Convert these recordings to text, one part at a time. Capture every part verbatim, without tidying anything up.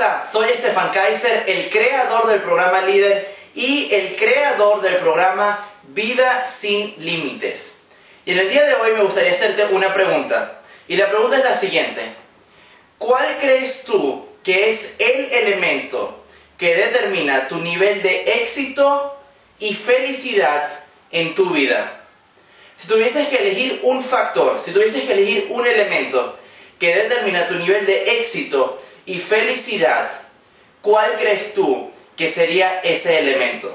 Hola, soy Stefan Kaiser, el creador del programa Líder y el creador del programa Vida Sin Límites. Y en el día de hoy me gustaría hacerte una pregunta. Y la pregunta es la siguiente. ¿Cuál crees tú que es el elemento que determina tu nivel de éxito y felicidad en tu vida? Si tuvieses que elegir un factor, si tuvieses que elegir un elemento que determina tu nivel de éxito y felicidad, ¿cuál crees tú que sería ese elemento?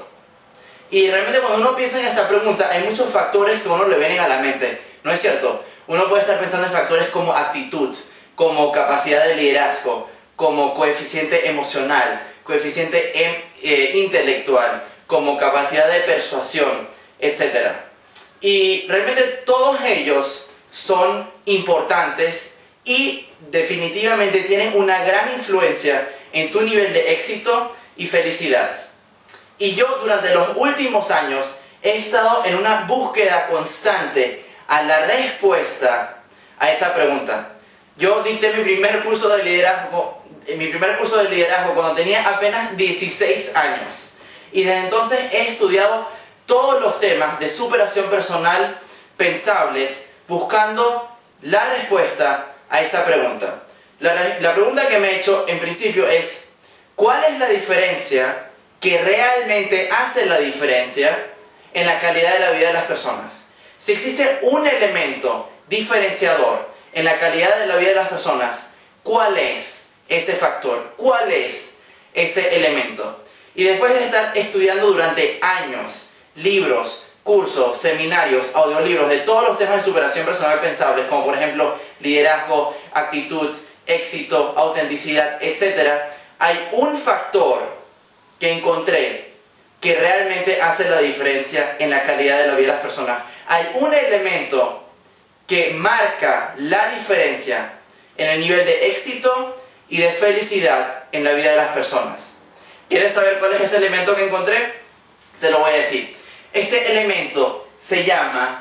Y realmente cuando uno piensa en esa pregunta, hay muchos factores que a uno le vienen a la mente, ¿no es cierto? Uno puede estar pensando en factores como actitud, como capacidad de liderazgo, como coeficiente emocional, coeficiente em, eh, intelectual, como capacidad de persuasión, etcétera. Y realmente todos ellos son importantes y definitivamente tienen una gran influencia en tu nivel de éxito y felicidad. Y yo durante los últimos años he estado en una búsqueda constante a la respuesta a esa pregunta. Yo dicté mi primer curso de liderazgo, mi primer curso de liderazgo cuando tenía apenas dieciséis años. Y desde entonces he estudiado todos los temas de superación personal pensables, buscando la respuesta a esa pregunta. La, la pregunta que me he hecho en principio es, ¿cuál es la diferencia que realmente hace la diferencia en la calidad de la vida de las personas? Si existe un elemento diferenciador en la calidad de la vida de las personas, ¿cuál es ese factor? ¿Cuál es ese elemento? Y después de estar estudiando durante años libros, cursos, seminarios, audiolibros de todos los temas de superación personal pensables, como por ejemplo liderazgo, actitud, éxito, autenticidad, etcétera, hay un factor que encontré que realmente hace la diferencia en la calidad de la vida de las personas. Hay un elemento que marca la diferencia en el nivel de éxito y de felicidad en la vida de las personas. ¿Quieres saber cuál es ese elemento que encontré? Te lo voy a decir. Este elemento se llama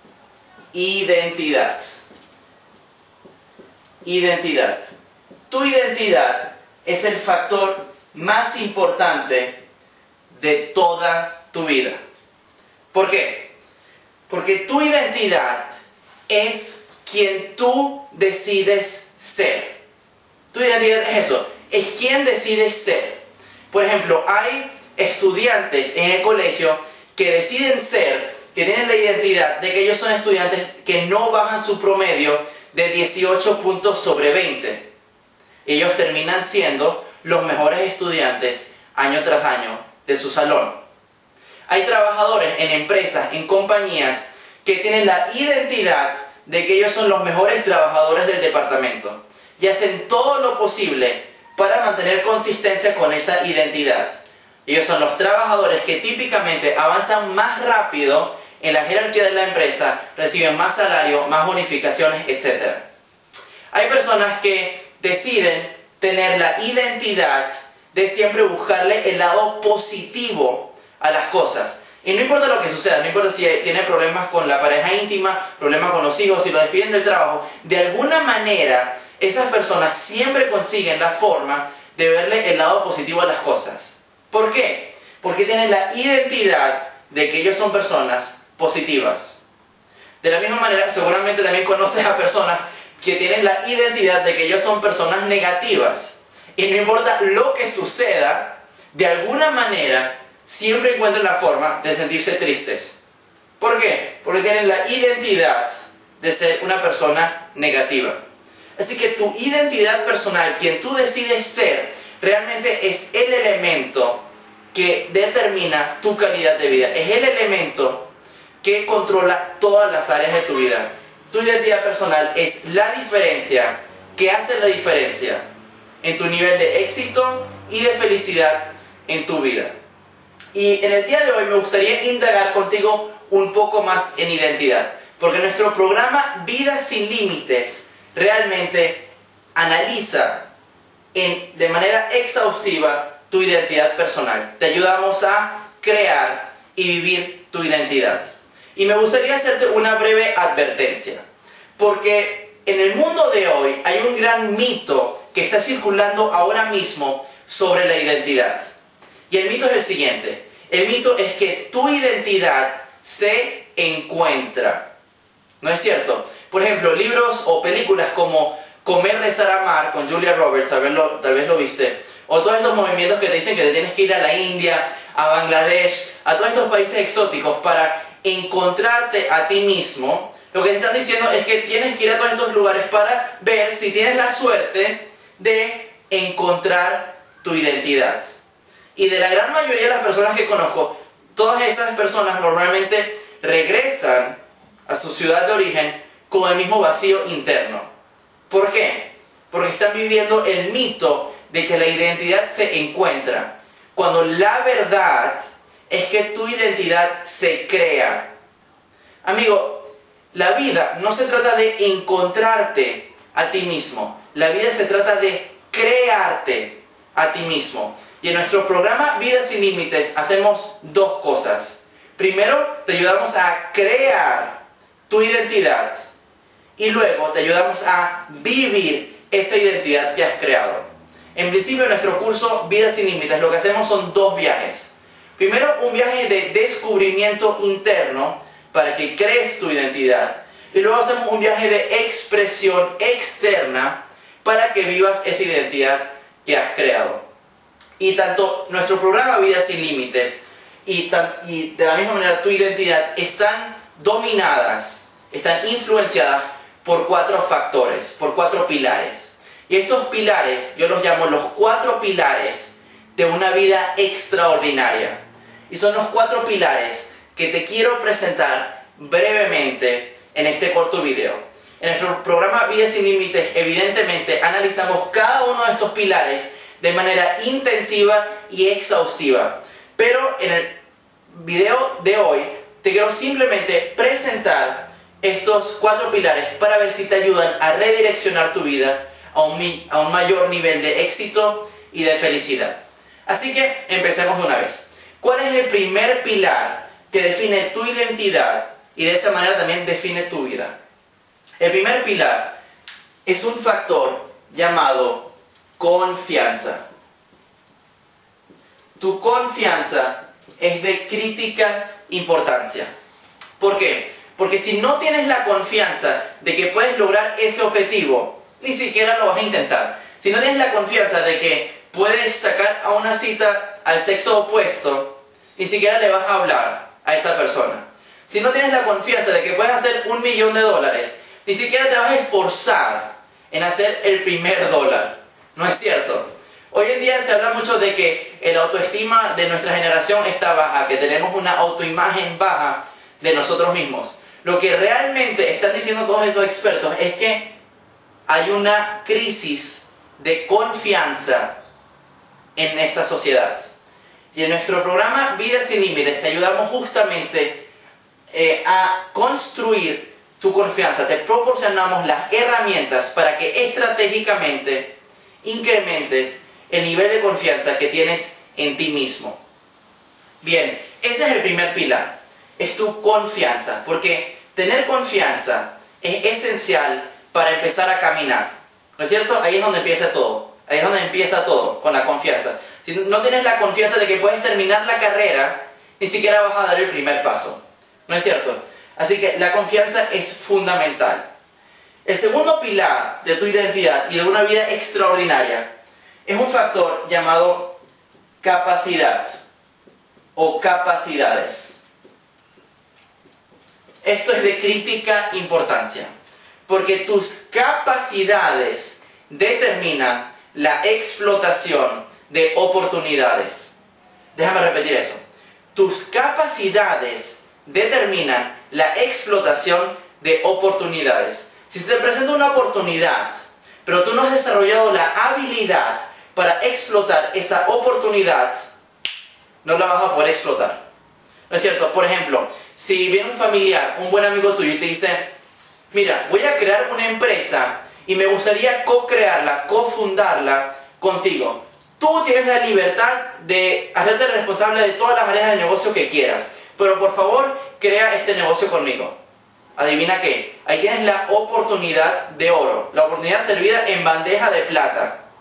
identidad. Identidad. Tu identidad es el factor más importante de toda tu vida. ¿Por qué? Porque tu identidad es quien tú decides ser. Tu identidad es eso, es quien decides ser. Por ejemplo, hay estudiantes en el colegio que deciden ser, que tienen la identidad de que ellos son estudiantes que no bajan su promedio de dieciocho puntos sobre veinte. Ellos terminan siendo los mejores estudiantes año tras año de su salón. Hay trabajadores en empresas, en compañías, que tienen la identidad de que ellos son los mejores trabajadores del departamento y hacen todo lo posible para mantener consistencia con esa identidad. Ellos son los trabajadores que típicamente avanzan más rápido en la jerarquía de la empresa, reciben más salario, más bonificaciones, etcétera. Hay personas que deciden tener la identidad de siempre buscarle el lado positivo a las cosas. Y no importa lo que suceda, no importa si tiene problemas con la pareja íntima, problemas con los hijos, si lo despiden del trabajo, de alguna manera esas personas siempre consiguen la forma de verle el lado positivo a las cosas. ¿Por qué? Porque tienen la identidad de que ellos son personas positivas. De la misma manera, seguramente también conoces a personas que tienen la identidad de que ellos son personas negativas. Y no importa lo que suceda, de alguna manera, siempre encuentran la forma de sentirse tristes. ¿Por qué? Porque tienen la identidad de ser una persona negativa. Así que tu identidad personal, quien tú decides ser, realmente es el elemento que determina tu calidad de vida. Es el elemento que controla todas las áreas de tu vida. Tu identidad personal es la diferencia, que hace la diferencia en tu nivel de éxito y de felicidad en tu vida. Y en el día de hoy me gustaría indagar contigo un poco más en identidad, porque nuestro programa Vida Sin Límites realmente analiza en, de manera exhaustiva tu identidad personal. Te ayudamos a crear y vivir tu identidad. Y me gustaría hacerte una breve advertencia, porque en el mundo de hoy hay un gran mito que está circulando ahora mismo sobre la identidad. Y el mito es el siguiente. El mito es que tu identidad se encuentra. ¿No es cierto? Por ejemplo, libros o películas como Comer, Rezar, Amar con Julia Roberts, tal vez lo, tal vez lo viste, o todos estos movimientos que te dicen que te tienes que ir a la India, a Bangladesh, a todos estos países exóticos para encontrarte a ti mismo. Lo que te están diciendo es que tienes que ir a todos estos lugares para ver si tienes la suerte de encontrar tu identidad. Y de la gran mayoría de las personas que conozco, todas esas personas normalmente regresan a su ciudad de origen con el mismo vacío interno. ¿Por qué? Porque están viviendo el mito de que la identidad se encuentra, cuando la verdad es que tu identidad se crea. Amigo, la vida no se trata de encontrarte a ti mismo, la vida se trata de crearte a ti mismo. Y en nuestro programa Vida Sin Límites hacemos dos cosas. Primero, te ayudamos a crear tu identidad y luego te ayudamos a vivir esa identidad que has creado. En principio, en nuestro curso Vida Sin Límites lo que hacemos son dos viajes. Primero, un viaje de descubrimiento interno para que crees tu identidad. Y luego hacemos un viaje de expresión externa para que vivas esa identidad que has creado. Y tanto nuestro programa Vida Sin Límites y, tan, y de la misma manera tu identidad están dominadas, están influenciadas por cuatro factores, por cuatro pilares. Y estos pilares, yo los llamo los cuatro pilares de una vida extraordinaria. Y son los cuatro pilares que te quiero presentar brevemente en este corto video. En nuestro programa Vida Sin Límites, evidentemente, analizamos cada uno de estos pilares de manera intensiva y exhaustiva. Pero en el video de hoy te quiero simplemente presentar estos cuatro pilares para ver si te ayudan a redireccionar tu vida a un, a un mayor nivel de éxito y de felicidad. Así que empecemos de una vez. ¿Cuál es el primer pilar que define tu identidad y de esa manera también define tu vida? El primer pilar es un factor llamado confianza. Tu confianza es de crítica importancia. ¿Por qué? Porque si no tienes la confianza de que puedes lograr ese objetivo, ni siquiera lo vas a intentar. Si no tienes la confianza de que puedes sacar a una cita al sexo opuesto, ni siquiera le vas a hablar a esa persona. Si no tienes la confianza de que puedes hacer un millón de dólares, ni siquiera te vas a esforzar en hacer el primer dólar. ¿No es cierto? Hoy en día se habla mucho de que el autoestima de nuestra generación está baja, que tenemos una autoimagen baja de nosotros mismos. Lo que realmente están diciendo todos esos expertos es que hay una crisis de confianza en esta sociedad. Y en nuestro programa Vida Sin Límites te ayudamos justamente eh, a construir tu confianza. Te proporcionamos las herramientas para que estratégicamente incrementes el nivel de confianza que tienes en ti mismo. Bien, ese es el primer pilar, es tu confianza, porque tener confianza es esencial para empezar a caminar, ¿no es cierto? Ahí es donde empieza todo, ahí es donde empieza todo, con la confianza. Si no tienes la confianza de que puedes terminar la carrera, ni siquiera vas a dar el primer paso, ¿no es cierto? Así que la confianza es fundamental. El segundo pilar de tu identidad y de una vida extraordinaria es un factor llamado capacidad o capacidades. Esto es de crítica importancia, porque tus capacidades determinan la explotación de oportunidades. Déjame repetir eso. Tus capacidades determinan la explotación de oportunidades. Si se te presenta una oportunidad, pero tú no has desarrollado la habilidad para explotar esa oportunidad, no la vas a poder explotar. ¿No es cierto? Por ejemplo, si viene un familiar, un buen amigo tuyo y te dice, mira, voy a crear una empresa y me gustaría co-crearla, co-fundarla contigo. Tú tienes la libertad de hacerte responsable de todas las áreas del negocio que quieras, pero por favor, crea este negocio conmigo. ¿Adivina qué? Ahí tienes la oportunidad de oro, la oportunidad servida en bandeja de plata.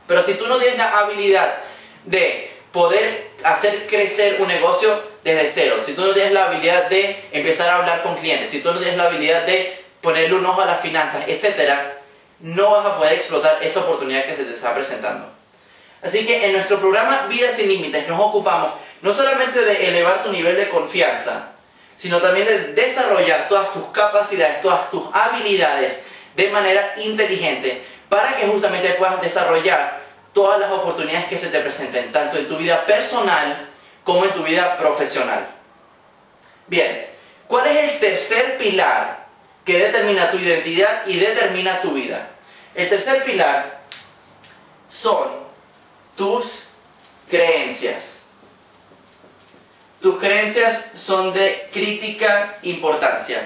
Pero si tú no tienes la habilidad de poder hacer crecer un negocio desde cero, si tú no tienes la habilidad de empezar a hablar con clientes, si tú no tienes la habilidad de ponerle un ojo a las finanzas, etcétera, no vas a poder explotar esa oportunidad que se te está presentando. Así que en nuestro programa Vida Sin Límites nos ocupamos no solamente de elevar tu nivel de confianza, sino también de desarrollar todas tus capacidades, todas tus habilidades de manera inteligente, para que justamente puedas desarrollar todas las oportunidades que se te presenten, tanto en tu vida personal como en tu vida profesional. Bien, ¿cuál es el tercer pilar que determina tu identidad y determina tu vida? El tercer pilar son tus creencias. Tus creencias son de crítica importancia.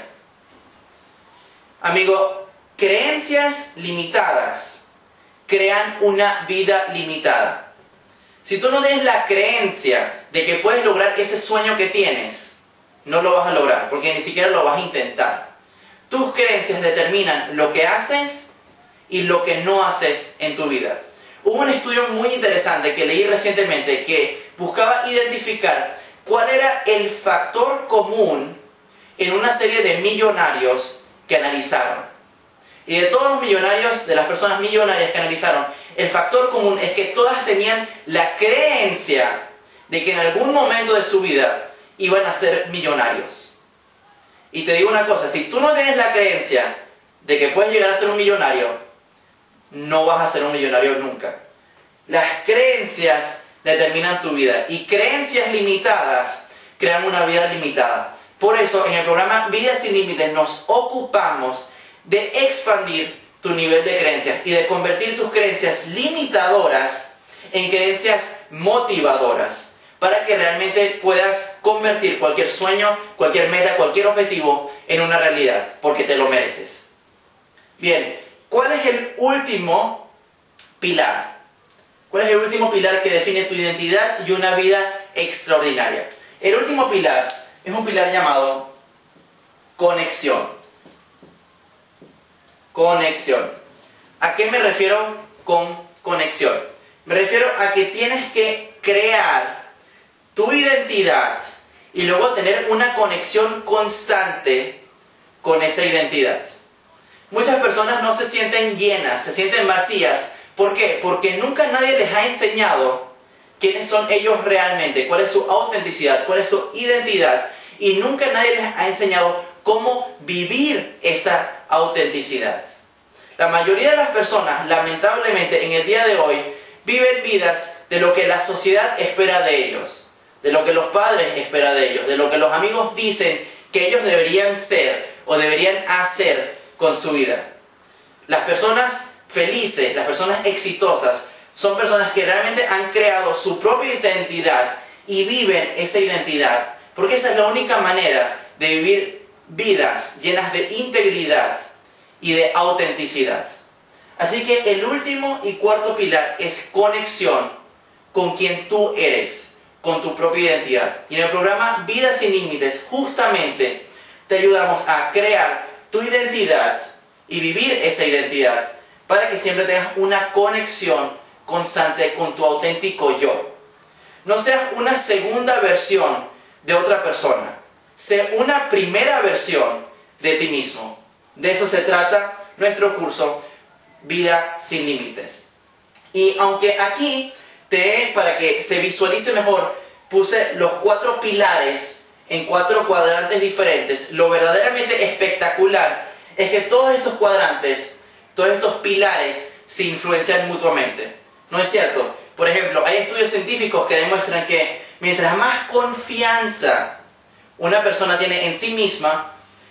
Amigo, creencias limitadas crean una vida limitada. Si tú no tienes la creencia de que puedes lograr ese sueño que tienes, no lo vas a lograr, porque ni siquiera lo vas a intentar. Tus creencias determinan lo que haces y lo que no haces en tu vida. Hubo un estudio muy interesante que leí recientemente que buscaba identificar cuál era el factor común en una serie de millonarios que analizaron. Y de todos los millonarios, de las personas millonarias que analizaron, el factor común es que todas tenían la creencia de que en algún momento de su vida iban a ser millonarios. Y te digo una cosa, si tú no tienes la creencia de que puedes llegar a ser un millonario, no vas a ser un millonario nunca. Las creencias determinan tu vida y creencias limitadas crean una vida limitada. Por eso en el programa Vida Sin Límites nos ocupamos de expandir tu nivel de creencias y de convertir tus creencias limitadoras en creencias motivadoras, para que realmente puedas convertir cualquier sueño, cualquier meta, cualquier objetivo en una realidad, porque te lo mereces. Bien, ¿cuál es el último pilar? ¿Cuál es el último pilar que define tu identidad y una vida extraordinaria? El último pilar es un pilar llamado conexión. Conexión. ¿A qué me refiero con conexión? Me refiero a que tienes que crear tu identidad y luego tener una conexión constante con esa identidad. Muchas personas no se sienten llenas, se sienten vacías. ¿Por qué? Porque nunca nadie les ha enseñado quiénes son ellos realmente, cuál es su autenticidad, cuál es su identidad, y nunca nadie les ha enseñado cómo vivir esa autenticidad. La mayoría de las personas, lamentablemente, en el día de hoy, viven vidas de lo que la sociedad espera de ellos, de lo que los padres esperan de ellos, de lo que los amigos dicen que ellos deberían ser o deberían hacer con su vida. Las personas felices, las personas exitosas, son personas que realmente han creado su propia identidad y viven esa identidad, porque esa es la única manera de vivir vidas llenas de integridad y de autenticidad. Así que el último y cuarto pilar es conexión con quien tú eres, con tu propia identidad. Y en el programa Vida Sin Límites justamente te ayudamos a crear tu identidad y vivir esa identidad para que siempre tengas una conexión constante con tu auténtico yo. No seas una segunda versión de otra persona, sé una primera versión de ti mismo. De eso se trata nuestro curso Vida Sin Límites. Y aunque aquí te, para que se visualice mejor, puse los cuatro pilares en cuatro cuadrantes diferentes, lo verdaderamente espectacular es que todos estos cuadrantes, todos estos pilares se influencian mutuamente. ¿No es cierto? Por ejemplo, hay estudios científicos que demuestran que mientras más confianza una persona tiene en sí misma,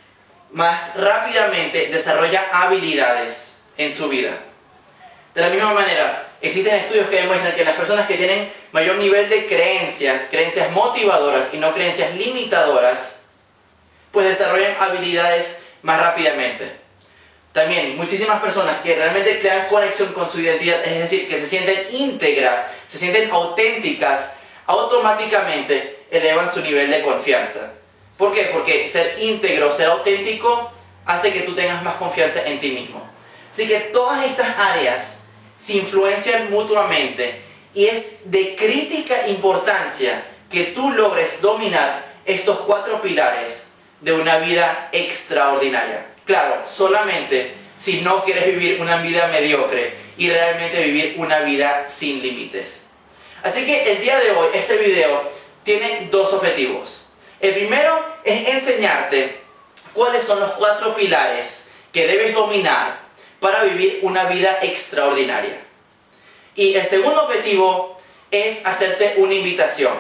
más rápidamente desarrolla habilidades en su vida. De la misma manera, existen estudios que demuestran que las personas que tienen mayor nivel de creencias, creencias motivadoras y no creencias limitadoras, pues desarrollan habilidades más rápidamente. También muchísimas personas que realmente crean conexión con su identidad, es decir, que se sienten íntegras, se sienten auténticas, automáticamente elevan su nivel de confianza. ¿Por qué? Porque ser íntegro, ser auténtico, hace que tú tengas más confianza en ti mismo. Así que todas estas áreas se influencian mutuamente y es de crítica importancia que tú logres dominar estos cuatro pilares de una vida extraordinaria. Claro, solamente si no quieres vivir una vida mediocre y realmente vivir una vida sin límites. Así que el día de hoy, este video tiene dos objetivos. El primero es enseñarte cuáles son los cuatro pilares que debes dominar para vivir una vida extraordinaria. Y el segundo objetivo es hacerte una invitación.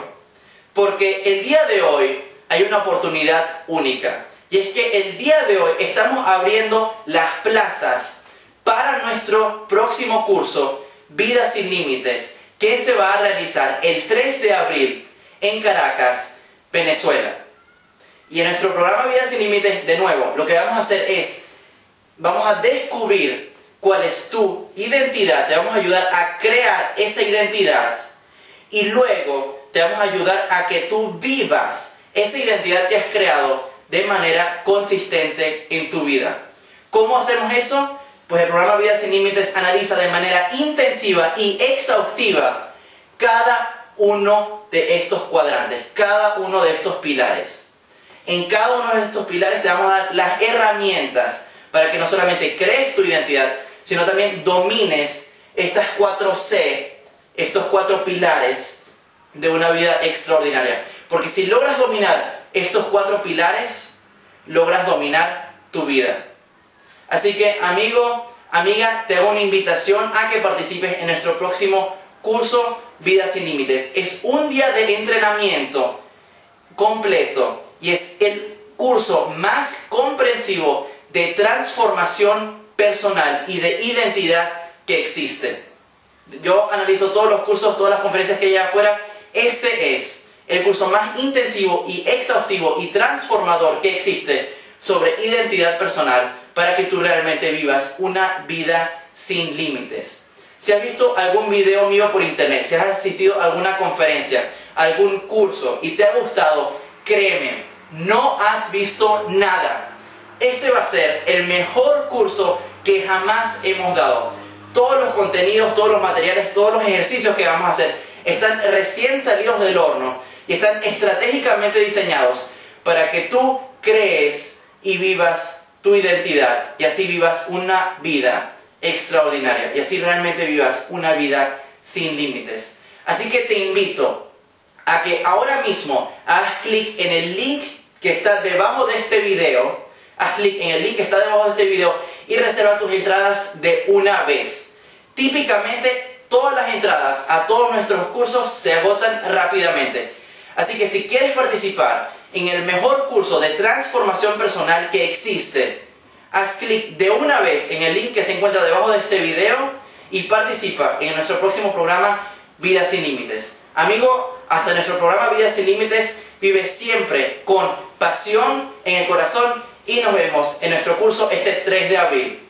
Porque el día de hoy hay una oportunidad única. Y es que el día de hoy estamos abriendo las plazas para nuestro próximo curso, Vida Sin Límites, que se va a realizar el tres de abril en Caracas, Venezuela. Y en nuestro programa Vida Sin Límites, de nuevo, lo que vamos a hacer es, vamos a descubrir cuál es tu identidad, te vamos a ayudar a crear esa identidad y luego te vamos a ayudar a que tú vivas esa identidad que has creado de manera consistente en tu vida. ¿Cómo hacemos eso? Pues el programa Vida Sin Límites analiza de manera intensiva y exhaustiva cada uno de estos cuadrantes, cada uno de estos pilares. En cada uno de estos pilares te vamos a dar las herramientas para que no solamente crees tu identidad, sino también domines estas cuatro C, estos cuatro pilares de una vida extraordinaria. Porque si logras dominar estos cuatro pilares, logras dominar tu vida. Así que, amigo, amiga, te hago una invitación a que participes en nuestro próximo curso Vida Sin Límites. Es un día de entrenamiento completo y es el curso más comprensivo de transformación personal y de identidad que existe. Yo analizo todos los cursos, todas las conferencias que hay afuera. Este es el curso más intensivo y exhaustivo y transformador que existe sobre identidad personal para que tú realmente vivas una vida sin límites. Si has visto algún video mío por internet, si has asistido a alguna conferencia, algún curso y te ha gustado, créeme, no has visto nada. Este va a ser el mejor curso que jamás hemos dado. Todos los contenidos, todos los materiales, todos los ejercicios que vamos a hacer están recién salidos del horno y están estratégicamente diseñados para que tú crees y vivas tu identidad y así vivas una vida extraordinaria y así realmente vivas una vida sin límites. Así que te invito a que ahora mismo hagas clic en el link que está debajo de este video, haz clic en el link que está debajo de este video y reserva tus entradas de una vez. Típicamente todas las entradas a todos nuestros cursos se agotan rápidamente. Así que si quieres participar en el mejor curso de transformación personal que existe, haz clic de una vez en el link que se encuentra debajo de este video y participa en nuestro próximo programa Vida Sin Límites. Amigo, hasta nuestro programa Vida Sin Límites, vive siempre con pasión en el corazón y nos vemos en nuestro curso este tres de abril.